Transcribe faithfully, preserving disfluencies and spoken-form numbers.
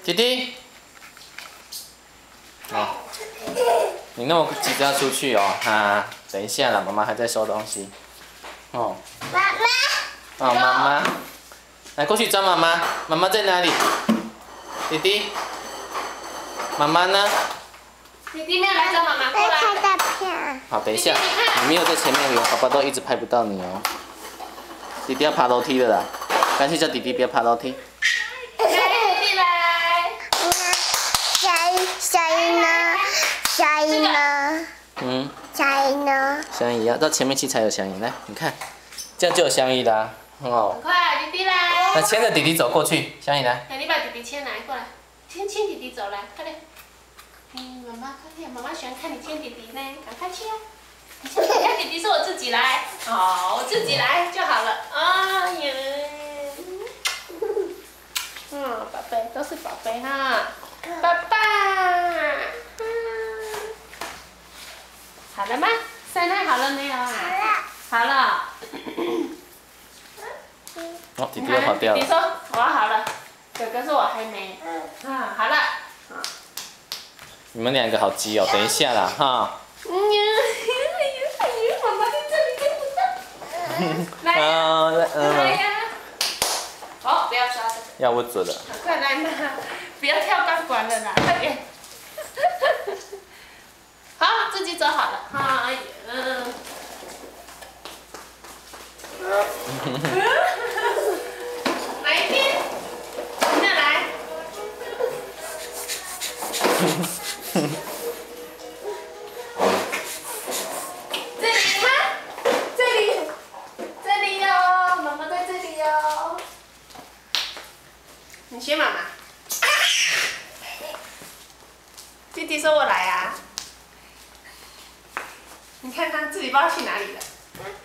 弟弟。哦，你那么急着要出去哦？哈，等一下啦，妈妈还在收东西。哦。 妈妈。 哦，妈妈。来，过去找妈妈。妈妈在哪里？弟弟。妈妈呢？ 弟弟没有来找妈妈过来。 拍照片。 好，等一下，你没有在前面，爸爸都一直拍不到你哦。弟弟要爬楼梯了啦，干脆叫弟弟不要爬楼梯。 来，弟弟来。 小鱼，小鱼呢？小鱼呢？ 嗯。 小鱼呢？ 香姨要到前面去才有香姨，来，你看，这样就有香姨啦。哦。 很快，弟弟来。 那牵着弟弟走过去，香姨来。 来，你把弟弟牵来，过来，牵牵弟弟走来，快点。嗯，妈妈快点，妈妈喜欢看你牵弟弟呢，赶快去啊！你看弟弟说我自己来，哦，我自己来就好了。哎呀，嗯，宝贝都是宝贝哈，爸爸，嗯，好了吗？塞奶好了没有啊？好了。好了。 哦，弟弟又跑掉了。 弟弟说我好了，哥哥说我还没。嗯，好了。 你们两个好急哦，等一下啦，哈。 嗯呀，哎呀，妈妈在这里跟不到。来呀，来呀。哦，不要抓着。 要不准了。 快来嘛，不要跳钢管了啦，快点。好，自己走好了。哎呀，嗯。哪一边？再来。这里看，这里，这里哟，妈妈在这里哟。你先妈妈。弟弟说我来啊。你看看自己不知道去哪里了。